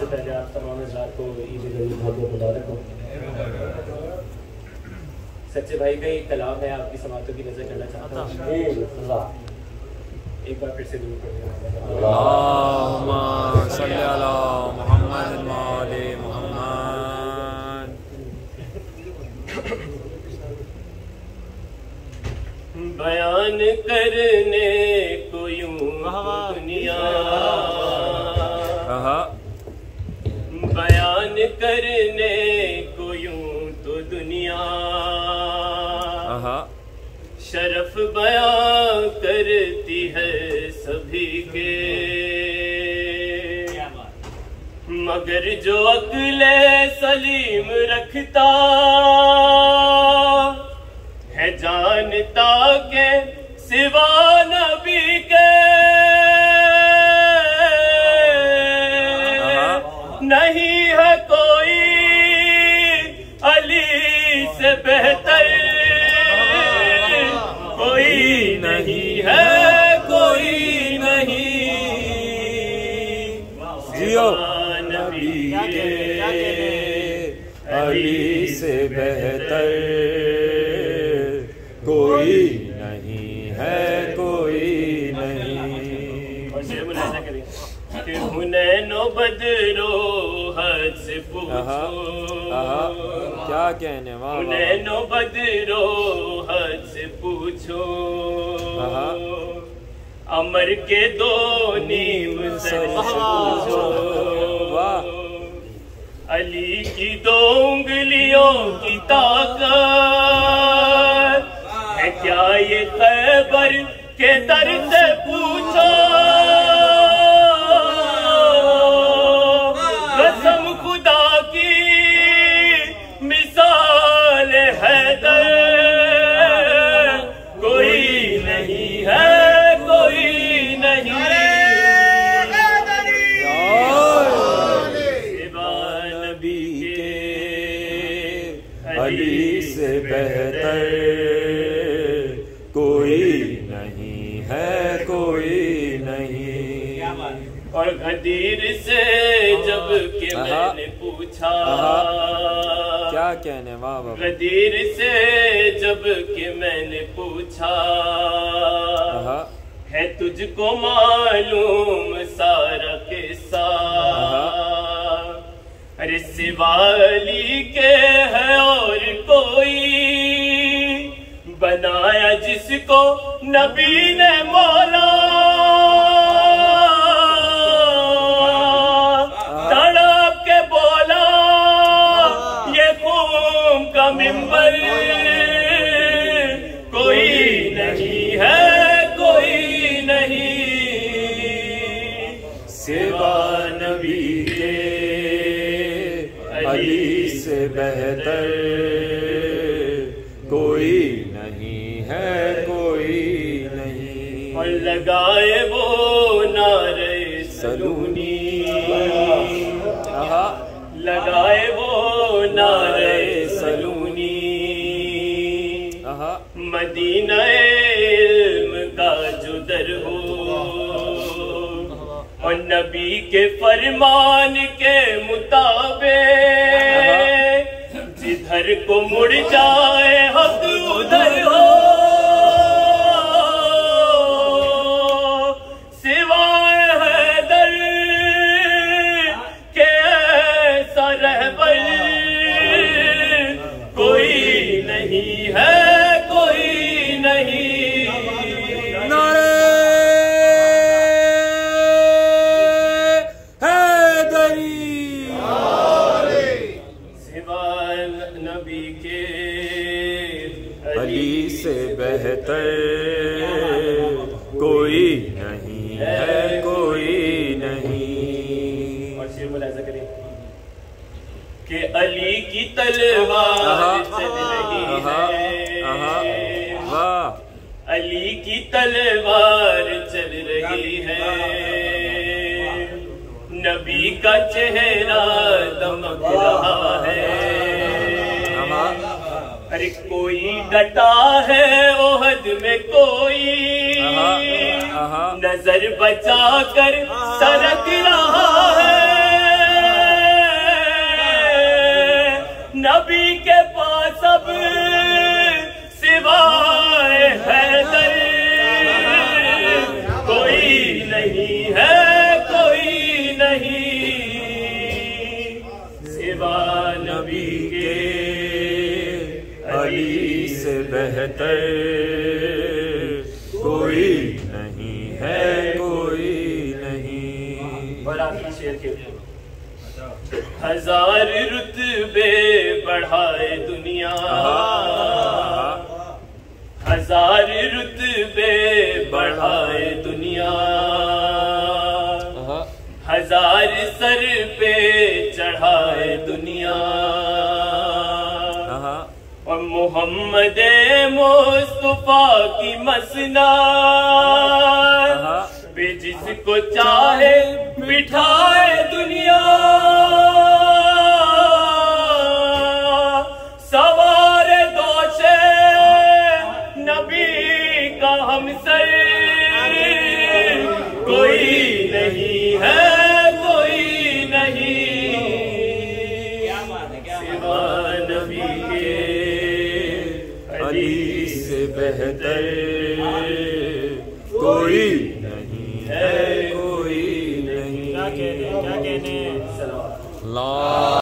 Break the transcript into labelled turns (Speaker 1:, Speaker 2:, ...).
Speaker 1: سے پہلے آپ تمام حضرات کو عید غریب بہت بہت مبارک ہو. سچے بھائی کا ایک کلام ہے آپ کی سماعتوں کی نظر کرنا چاہتا ہوں. ایک بار پھر سے دعا کریں.
Speaker 2: اللہم صلی علی محمد و آل محمد.
Speaker 1: بیان کرنے کو یوں دنیا، بیان کرنے کو یوں تو دنیا شرف بیان کرتی ہے سبھی کے، مگر جو عقل سلیم رکھتا ہے جانتا کہ سوا نبی کے نہیں ہے کوئی علی سے بہتر، کوئی نہیں ہے کوئی نہیں سوا نبی کے،
Speaker 2: علی سے بہتر کوئی نہیں ہے کوئی نہیں.
Speaker 1: اور شعر ملاحظہ کریں کہ حنین و بدر و حد سے پوچھو،
Speaker 2: کیا کہنے
Speaker 1: حنین و بدر و حد سے پوچھو، عمر کے دو نیم سر سے پوچھو، علی کی دو انگلیوں کی طاقت ہے کیا یہ خیبر کے در سے پوچھو، قسم خدا کی مثال حیدر کوئی نہیں ہے کوئی نہیں
Speaker 2: علی سے بہتر کوئی نہیں ہے کوئی نہیں.
Speaker 1: اور غدیر سے جب کہ میں نے پوچھا،
Speaker 2: کیا کہنے بابا،
Speaker 1: غدیر سے جب کہ میں نے پوچھا ہے تجھ کو معلوم سارا قصہ، ارے سوا علی کے ہے اور کوئی بنایا جس کو نبی نے مولا، تڑپ کے بولا یہ قوم کا منبر کوئی نہیں ہے کوئی نہیں سوا نبی کے،
Speaker 2: علی سے بہتر کوئی نہیں ہے کوئی نہیں.
Speaker 1: اور لگائے وہ نعرے سلونی، لگائے وہ نعرے سلونی، مدینہ علم کا جو در ہو اور نبی کے فرمان کے مطابق جدھر کو مڑ جائے حق ادھر ہو، سوائے حیدر کے ایسا رہبر کوئی نہیں ہے کوئی نہیں.
Speaker 2: علی سے بہتر کوئی نہیں ہے کوئی نہیں.
Speaker 1: اور شعر ملاحظہ کریں کہ علی کی تلوار چل رہی ہے، علی کی تلوار چل رہی ہے، نبی کا چہرہ دمک رہا ہے، ارے کوئی ڈٹا ہے احد میں کوئی نظر بچا کر سرک رہا ہے،
Speaker 2: بہتر کوئی نہیں ہے، کوئی نہیں۔
Speaker 1: بڑا شیر کے ہزار رتبے بڑھائے دنیا، ہزار رتبے بڑھائے دنیا، ہزار سر پہ چڑھائے دنیا، اور محمد مصطفیٰ کی مسند پہ جس کو چاہے بٹھائے دنیا، سوار دوشے نبی کا ہمسر کوئی نہیں ہے، کوئی نہیں سوا نبی کے
Speaker 2: علی سے بہتر کوئی نہیں ہے، کوئی نہیں۔
Speaker 3: کیا کہنے
Speaker 2: لا